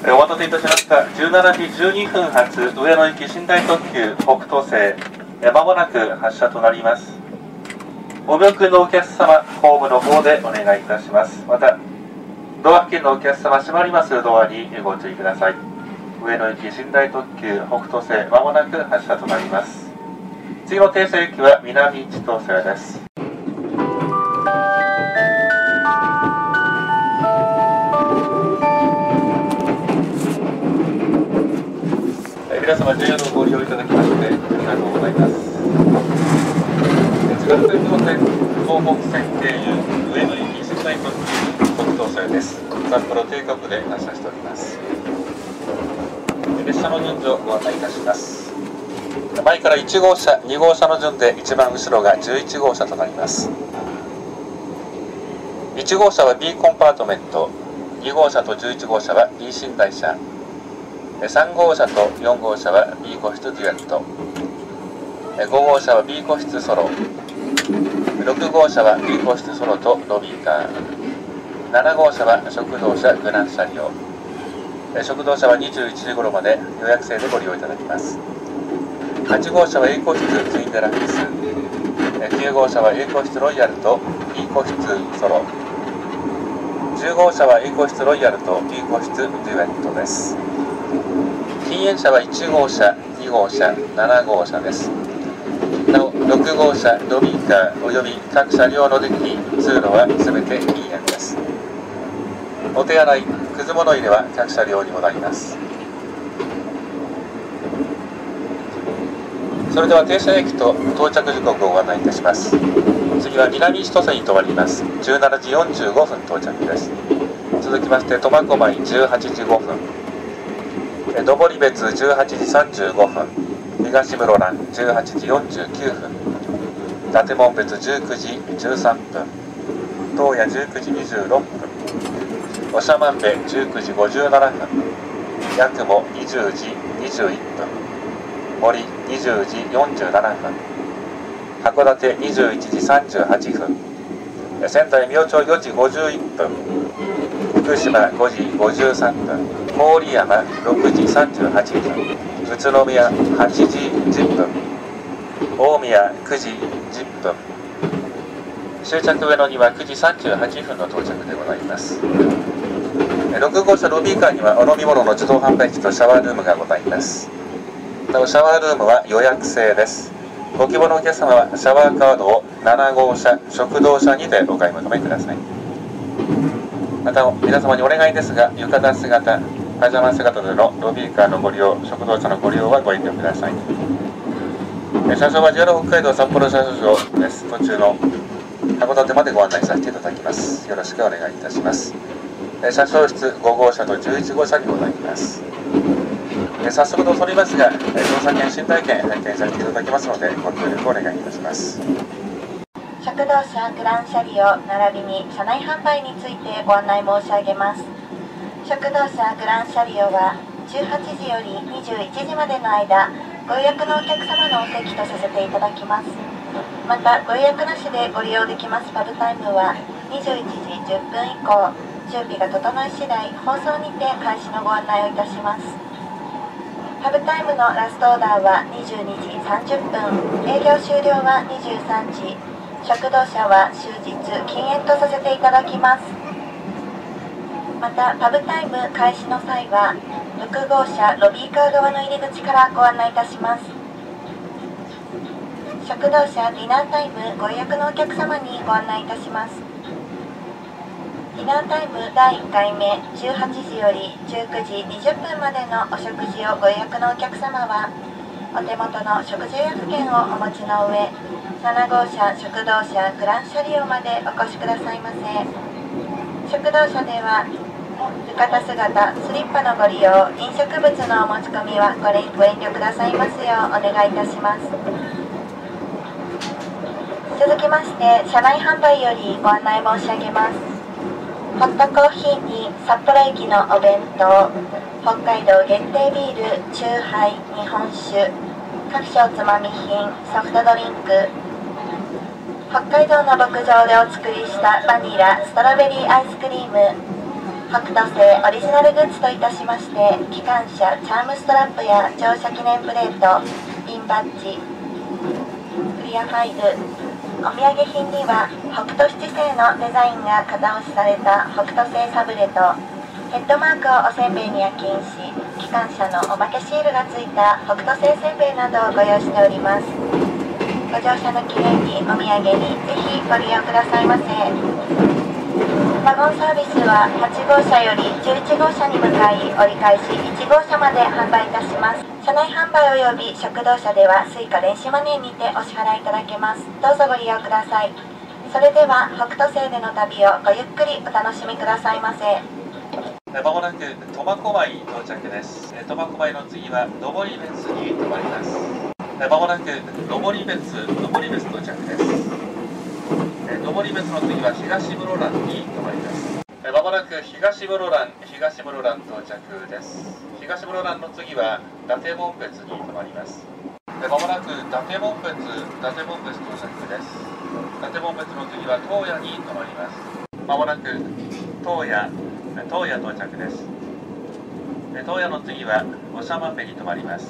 お待たせいたしました。17時12分発上野行き寝台特急北東西、まもなく発車となります。ご見送りのお客様、ホームの方でお願いいたします。また、ドア付近のお客様、閉まりますドアにご注意ください。上野行き寝台特急北東西、まもなく発車となります。次の停車駅は南千歳です。皆様、重要のご利用いただきましてありがとうございます。津軽線東線東北線経由上野行き寝台特急北東線です。札幌定刻で発車しております。列車の順序をご案内いたします。前から1号車、2号車の順で一番後ろが11号車となります。1号車は B コンパートメント、2号車と11号車は B 寝台車、3号車と4号車は B 個室デュエット、5号車は B 個室ソロ、6号車は B 個室ソロとロビーカー、7号車は食堂車グラン車両、食堂車は21時頃まで予約制でご利用いただきます。8号車は A 個室ツインデラックス、9号車は A 個室ロイヤルと B 個室ソロ、10号車は A 個室ロイヤルと B 個室デュエットです。禁煙車は1号車、2号車、7号車です。なお、6号車、ロビーカーおよび各車両のデッキ、通路はすべて禁煙です。お手洗い、くず物入れは各車両にございます。それでは停車駅と到着時刻をご案内いたします。次は南千歳に停まります。17時45分到着です。続きまして苫小牧18時5分、登別18時35分、東室蘭18時49分、伊達紋別19時13分、洞爺19時26分、長万部19時57分、八雲20時21分、森20時47分、函館21時38分、仙台明朝4時51分、福島5時53分、郡山6時38分、宇都宮8時10分、大宮9時10分、終着上野には9時38分の到着でございます。6号車ロビーカーにはお飲み物の自動販売機とシャワールームがございます。なおシャワールームは予約制です。ご希望のお客様はシャワーカードを7号車食堂車にてお買い求めください。また皆様にお願いですが、浴衣姿、パジャマ姿でのロビーカーのご利用、食堂車のご利用はご遠慮ください。車掌は JR 北海道札幌車掌場です。途中の函館までご案内させていただきます。よろしくお願いいたします。車掌室5号車と11号車にございます。早速とりますが、乗車券、寝台券拝見させていただきますので、ご協力お願いいたします。 食堂車グラン車両並びに車内販売についてご案内申し上げます。食堂車グラン車両は18時より21時までの間、ご予約のお客様のお席とさせていただきます。またご予約なしでご利用できますパブタイムは21時10分以降、準備が整い次第放送にて開始のご案内をいたします。パブタイムのラストオーダーは22時30分、営業終了は23時、食堂車は終日禁煙とさせていただきます。またパブタイム開始の際は6号車ロビーカー側の入り口からご案内いたします。食堂車ディナータイムご予約のお客様にご案内いたします。ディナータイム第1回目18時より19時20分までのお食事をご予約のお客様はお手元の食事予約券をお持ちの上、7号車食堂車グラン車両までお越しくださいませ。食堂車では浴衣姿、スリッパのご利用、飲食物のお持ち込みはご遠慮くださいますようお願いいたします。続きまして車内販売よりご案内申し上げます。ホットコーヒーに札幌駅のお弁当、北海道限定ビール、チューハイ、日本酒、各種おつまみ品、ソフトドリンク、北海道の牧場でお作りしたバニラ、ストロベリーアイスクリーム、 北斗星オリジナルグッズといたしまして、機関車チャームストラップや乗車記念プレート、ピンバッジ、クリアファイル、お土産品には北斗七星のデザインが型押しされた北斗星サブレと、ヘッドマークをおせんべいに焼き印し、機関車のおまけシールがついた北斗星せんべいなどをご用意しております。ご乗車の記念にお土産にぜひご利用くださいませ。ワゴンサービスは8号車より11号車に向かい、折り返し1号車まで販売いたします。車内販売及び食堂車ではスイカ電子マネーにてお支払いいただけます。どうぞご利用ください。それでは北斗星での旅をごゆっくりお楽しみくださいませ。 まもなく苫小牧到着です。苫小牧の次は登別に停まります。まもなく登別到着です。登別の次は東室蘭に停まります。まもなく東室蘭到着です。東室蘭の次は伊達紋別に停まります。まもなく伊達紋別到着です。伊達紋別の次は洞爺に停まります。まもなく洞爺到着です。洞爺の次は長万部に停まります。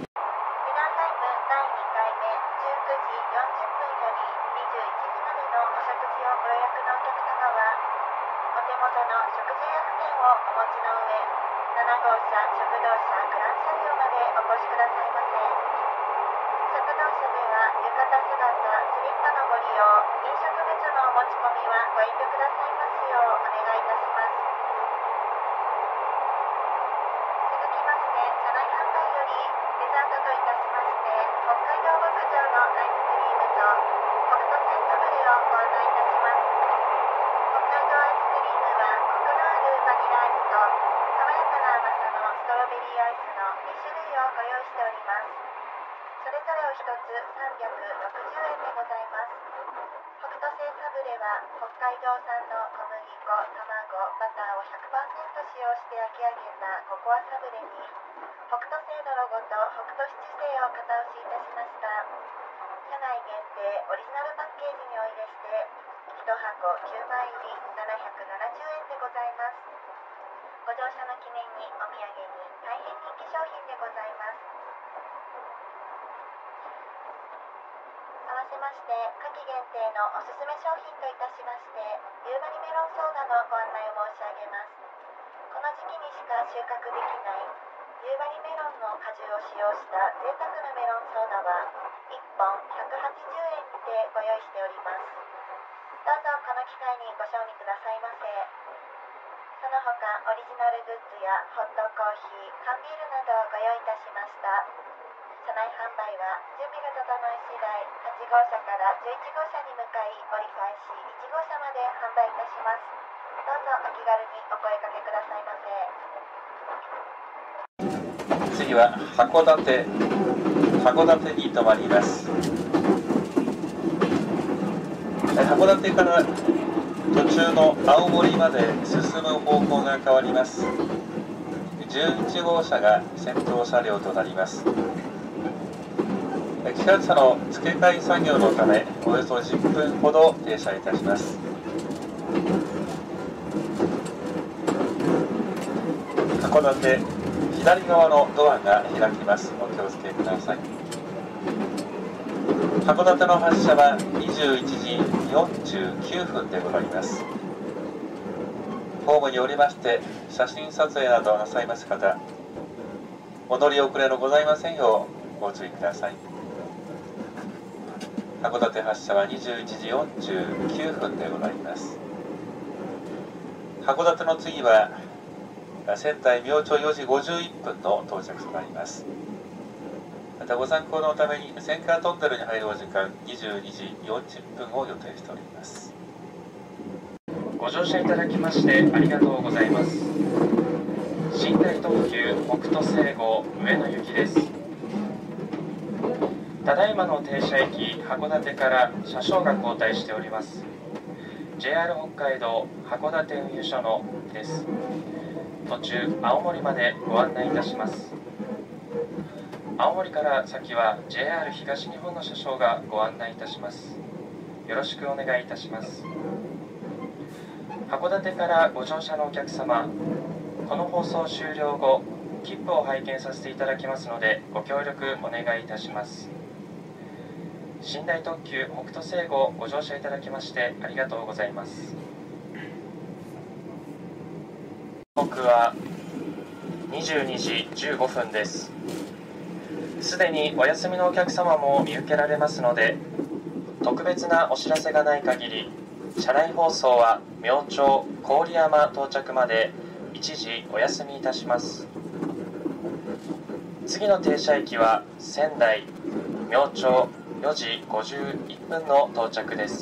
次は函館に停まります。函館から途中の青森まで進む方向が変わります。11号車が先頭車両となります。機関車の付け替え作業のためおよそ10分ほど停車いたします。函館左側のドアが開きます。お気をつけください。函館の発車は21時49分でございます。ホームにおりまして写真撮影などなさいます方、お乗り遅れのございませんようご注意ください。函館発車は21時49分でございます。函館の次は仙台明朝4時51分の到着となります。またご参考のために千川トンネルに入るお時間22時40分を予定しております。 ご乗車いただきましてありがとうございます。寝台特急北斗星号上野行きです。ただいまの停車駅函館から車掌が交代しております。 JR 北海道函館運輸所のです。途中青森までご案内いたします。青森から先は JR 東日本の車掌がご案内いたします。よろしくお願いいたします。 函館からご乗車のお客様、この放送終了後、切符を拝見させていただきますので、ご協力お願いいたします。寝台特急北斗星号ご乗車いただきましてありがとうございます。時刻は22時15分です。すでにお休みのお客様も見受けられますので、特別なお知らせがない限り、車内放送は明朝郡山到着まで一時お休みいたします。次の停車駅は仙台、明朝4時51分の到着です。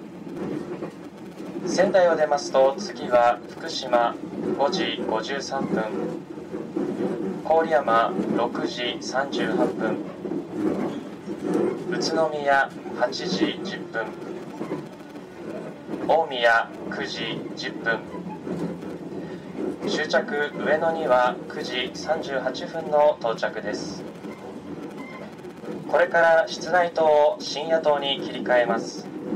仙台を出ますと次は福島5時53分、郡山6時38分、宇都宮8時10分、大宮9時10分、終着上野には9時38分の到着です。これから室内灯を深夜灯に切り替えます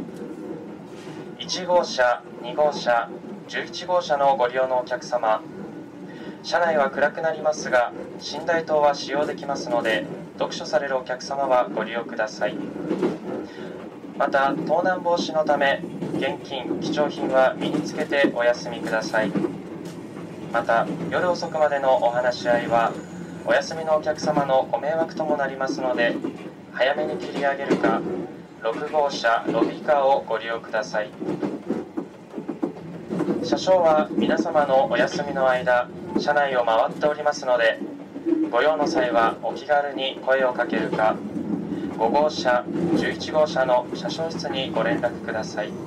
。1号車、2号車、11号車のご利用のお客様、車内は暗くなりますが寝台灯は使用できますので、読書されるお客様はご利用ください。また盗難防止のため現金貴重品は身につけてお休みください。また夜遅くまでのお話し合いはお休みのお客様のご迷惑ともなりますので、早めに切り上げるか6号車ロビーカーをご利用ください。車掌は皆様のお休みの間車内を回っておりますので、ご用の際はお気軽に声をかけるか5号車11号車の車掌室にご連絡ください。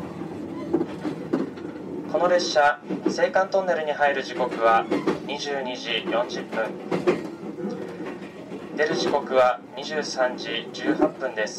この列車青函トンネルに入る時刻は22時40分、出る時刻は23時18分です。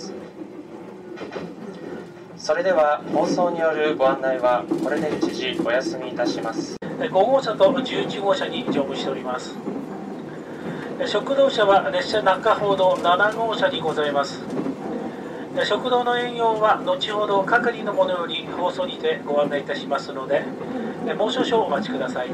それでは放送によるご案内はこれで一時お休みいたします。 5号車と11号車に乗務しております。食堂車は列車中ほど7号車にございます。食堂の営業は後ほど係の者より放送にてご案内いたしますので、もう少々お待ちください。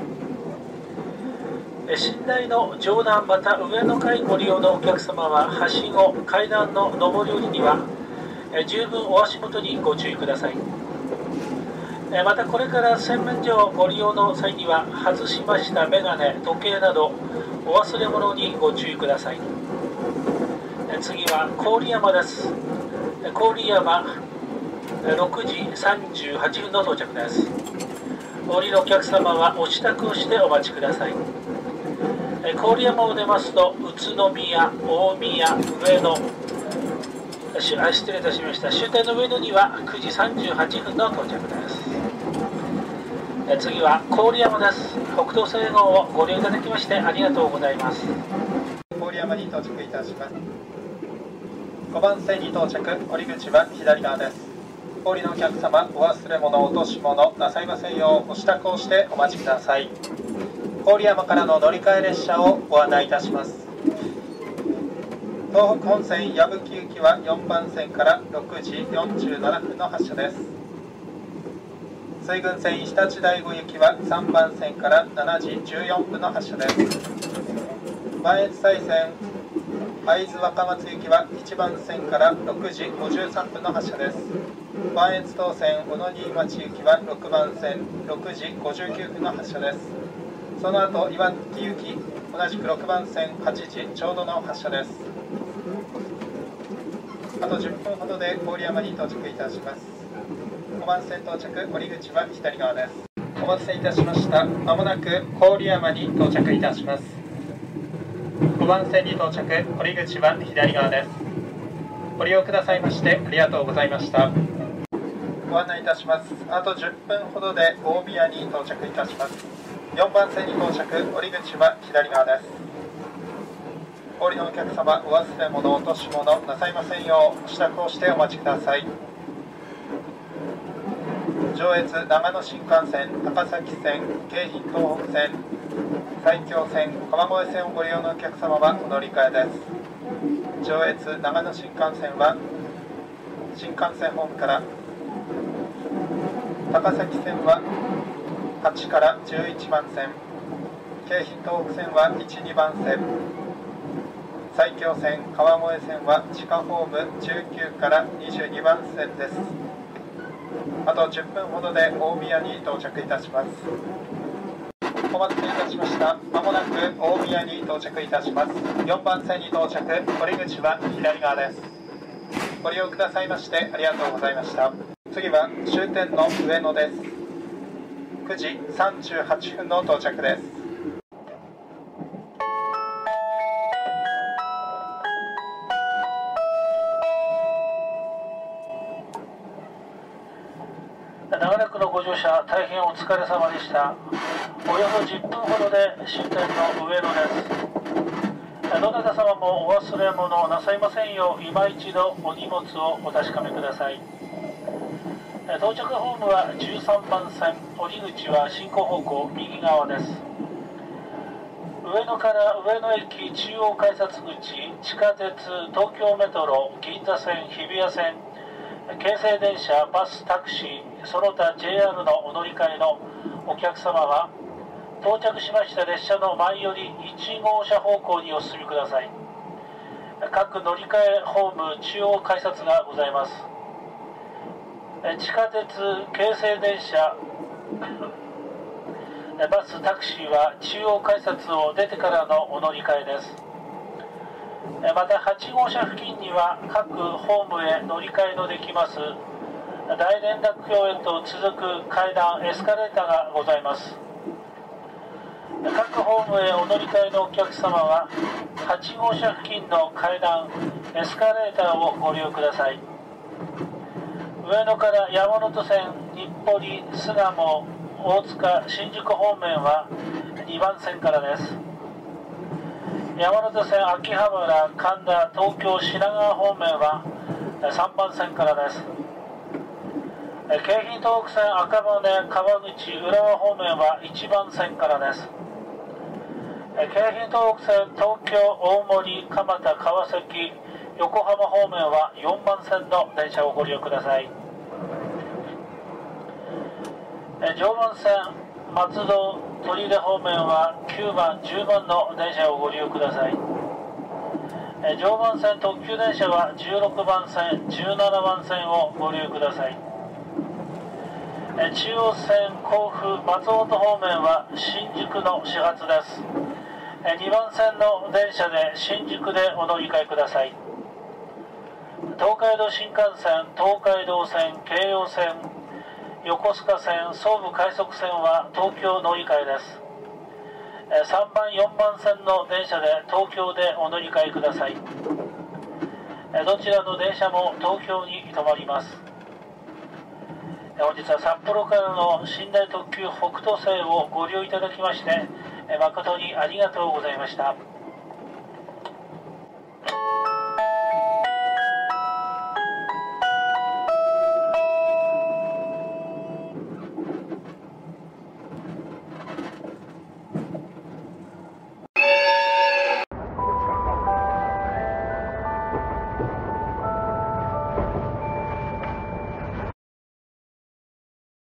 寝台の上段また上の階ご利用のお客様は、はしご階段の上り下りには十分お足元にご注意ください。またこれから洗面所をご利用の際には、外しましたメガネ、時計などお忘れ物にご注意ください。次は郡山です。郡山6時38分の到着です。お降りのお客様はお支度をしてお待ちください。郡山を出ますと宇都宮、大宮、上野、失礼いたしました。終点の上野には9時38分の到着です。次は郡山です。北東西号をご利用いただきましてありがとうございます。 郡山に到着いたします。5番線に到着、降り口は左側です。お降りのお客様、お忘れ物、落とし物なさいませんようお支度をしてお待ちください。郡山からの乗り換え列車をご案内いたします。東北本線矢吹行きは4番線から6時47分の発車です。水郡線日立大子行きは3番線から7時14分の発車です。磐越西線会津若松行きは1番線から6時53分の発車です。磐越東線小野新町行きは6番線6時59分の発車です。その後岩槻行き同じく6番線8時ちょうどの発車です。あと10分ほどで郡山に到着いたします。5番線到着、降り口は左側です。お待たせいたしました。まもなく郡山に到着いたします。5番線に到着、降り口は左側です。ご利用くださいましてありがとうございました。ご案内いたします。あと10分ほどで大宮に到着いたします。4番線に到着、降り口は左側です。お降りのお客様、お忘れ物、落とし物なさいませんよう、支度をしてお待ちください。上越長野新幹線、高崎線、京浜東北線、埼京線、川越線をご利用のお客様はお乗り換えです。上越長野新幹線は新幹線ホームから高崎線は8から11番線、京浜東北線は1、2番線、埼京線、川越線は地下ホーム19から22番線です。あと10分ほどで大宮に到着いたします。お待たせいたしました。まもなく大宮に到着いたします。4番線に到着、降り口は左側です。ご利用くださいましてありがとうございました。次は終点の上野です。9時38分の到着です。 長らくのご乗車大変お疲れ様でした。およそ10分ほどで終点の上野です。どなた様もお忘れ物なさいませんよう、今一度お荷物をお確かめください。到着ホームは13番線、降り口は進行方向右側です。上野から上野駅中央改札口、地下鉄、東京メトロ、銀座線、日比谷線、京成電車、バス、タクシー、その他 JR のお乗り換えのお客様は、到着しました列車の前より1号車方向にお進みください。各乗り換えホーム中央改札がございます。地下鉄、京成電車、バス、タクシーは中央改札を出てからのお乗り換えです。また8号車付近には各ホームへ乗り換えのできます大連絡橋へと続く階段エスカレーターがございます。各ホームへお乗り換えのお客様は8号車付近の階段エスカレーターをご利用ください。上野から山手線、日暮里、巣鴨、大塚、新宿方面は2番線からです。山手線秋葉原、神田、東京、品川方面は3番線からです。京浜東北線赤羽、川口、浦和方面は1番線からです。京浜東北線東京、大森、蒲田、川崎、横浜方面は4番線の電車をご利用ください。常磐線松戸、取手方面は9番、10番の電車をご利用ください。常磐線特急電車は16番線、17番線をご利用ください。中央線甲府、松本方面は新宿の始発です。2番線の電車で新宿でお乗り換えください。東海道新幹線、東海道線、京葉線、横須賀線、総武快速線は東京乗り換えです。3番、4番線の電車で東京でお乗り換えください。どちらの電車も東京に停まります。本日は札幌からの寝台特急北斗星をご利用いただきまして誠にありがとうございました。